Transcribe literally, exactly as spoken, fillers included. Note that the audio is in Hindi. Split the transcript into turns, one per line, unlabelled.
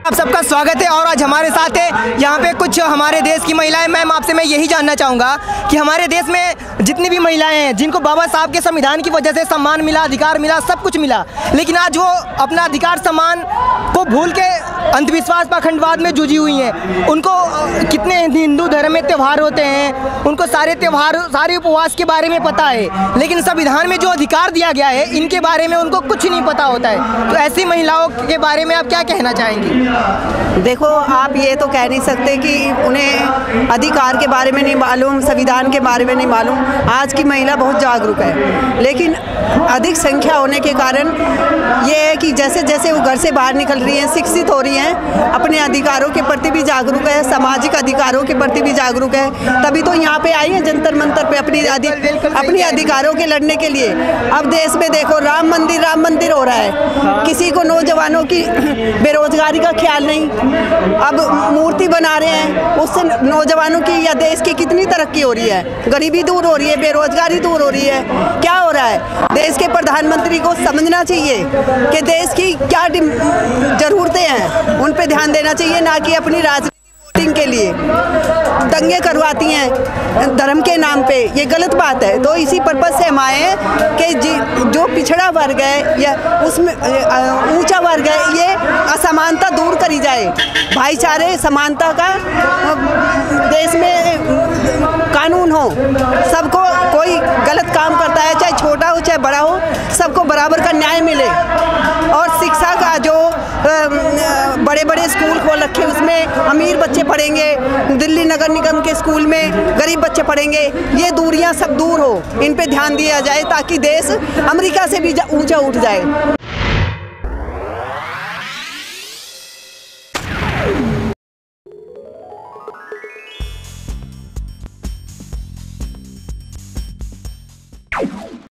आप सबका स्वागत है और आज हमारे साथ है यहाँ पे कुछ हमारे देश की महिलाएं। मैम, आपसे मैं यही जानना चाहूँगा कि हमारे देश में जितनी भी महिलाएं हैं जिनको बाबा साहब के संविधान की वजह से सम्मान मिला, अधिकार मिला, सब कुछ मिला, लेकिन आज वो अपना अधिकार सम्मान को भूल के अंधविश्वास पाखंडवाद में जुझी हुई हैं। उनको कितने हिंदू धर्म में त्यौहार होते हैं, उनको सारे त्यौहार, सारे उपवास के बारे में पता है, लेकिन संविधान में जो अधिकार दिया गया है इनके बारे में उनको कुछ नहीं पता होता है। तो ऐसी महिलाओं के बारे में आप क्या कहना चाहेंगी?
देखो, आप ये तो कह नहीं सकते कि उन्हें अधिकार के बारे में नहीं मालूम, संविधान के बारे में नहीं मालूम। आज की महिला बहुत जागरूक है, लेकिन अधिक संख्या होने के कारण ये है कि जैसे जैसे वो घर से बाहर निकल रही हैं, शिक्षित हो रही हैं, अपने अधिकारों के प्रति भी जागरूक है, सामाजिक अधिकारों के प्रति भी जागरूक है, तभी तो यहाँ पे आई है जंतर मंतर पे अपनी अपनी अधिकारों के लड़ने के लिए। अब देश में देखो, राम मंदिर राम मंदिर हो रहा है, किसी को नौजवानों की बेरोजगारी का ख्याल नहीं। अब मूर्ति बना रहे हैं, उससे नौजवानों की या देश की कितनी तरक्की हो रही है, गरीबी दूर हो रही है, बेरोजगारी दूर हो रही है। क्या हो रहा है? देश के प्रधानमंत्री को समझना चाहिए कि देश की क्या जरूरतें हैं, उन पे ध्यान देना चाहिए, ना कि अपनी राजनीति के लिए दंगे करवाती हैं धर्म के नाम पे। ये गलत बात है। तो इसी पर्पज से हम आए हैं कि जो पिछड़ा वर्ग है या उसमें ऊंचा वर्ग है, ये असमानता दूर करी जाए, भाईचारे समानता का देश में कानून हो। सबको, कोई गलत काम करता है, चाहे छोटा हो चाहे बड़ा हो, सबको बराबर का न्याय मिले। और शिक्षा का जो बड़े बड़े स्कूल खोल रखे, उसमें अमीर बच्चे पढ़ेंगे, दिल्ली नगर निगम के स्कूल में गरीब बच्चे पढ़ेंगे। ये दूरियां सब दूर हो, इन पे ध्यान दिया जाए ताकि देश अमेरिका से भी ऊंचा उठ जाए।